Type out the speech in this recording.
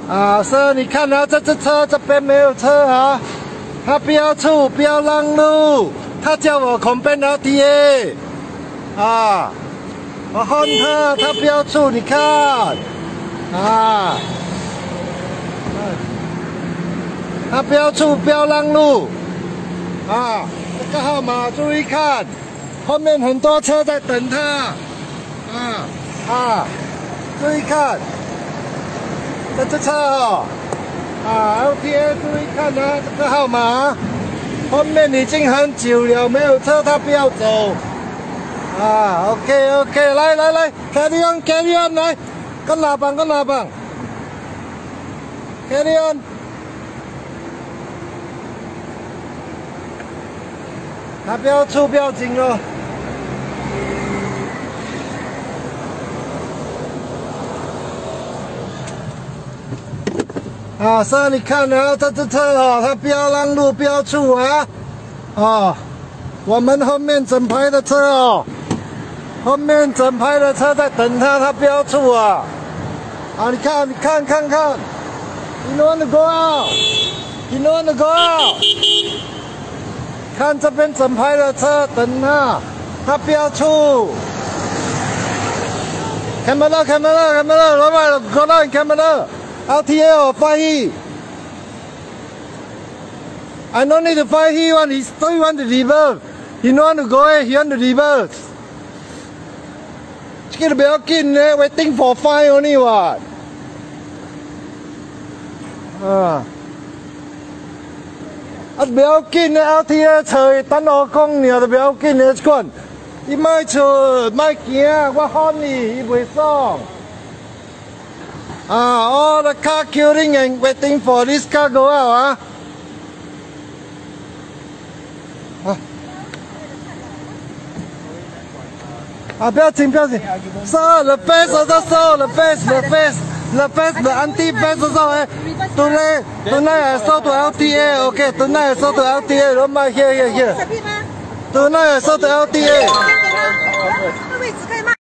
啊，Sir，你看啊，这车这边没有车啊，他不要出，不要让路，他叫我complain LTA，啊，我恨他不要出，你看，啊，他不要出，不要让路，啊，这个号码注意看，后面很多车在等他，注意看。 这车哦，LTA 注意看啊，这个号码，后面已经很久了，没有车，他不要走。OK， 来 ，carry on， 来，跟喇叭，carry on。他不要出，不要紧哦。 Sir， 你看啊，这车哦，他不要让路，不要出啊！我们后面整排的车哦，后面整排的车在等他，他不要出啊！你看 ，You want to go out？ You want to go out？ 看这边整排的车等他，他不要出。Camera， 老板，过来 camera。LTA or 5E? I don't need to 5E one, he still want to reverse. He don't want to go ahead, he want to reverse. 這個不要緊呢 ，waiting for 5 only what? 不要緊呢 ，LTA 車等我講你都不要緊呢，關。你莫出，莫行，我喊你，他袂爽。 all the car queuing and waiting for this car go out, 不要緊 ，Sir, the face also saw, the face, the anti-face also, tonight I saw to LTA, okay, tonight I saw to LTA, don't mind here. Tonight I saw to LTA.